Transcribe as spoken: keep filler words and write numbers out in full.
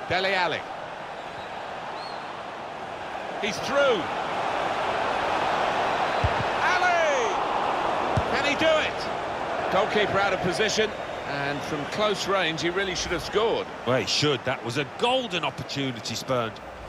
Dele Alli. He's through. Ali! Can he do it? Goalkeeper out of position, and from close range, he really should have scored. Well, he should. That was a golden opportunity spurned.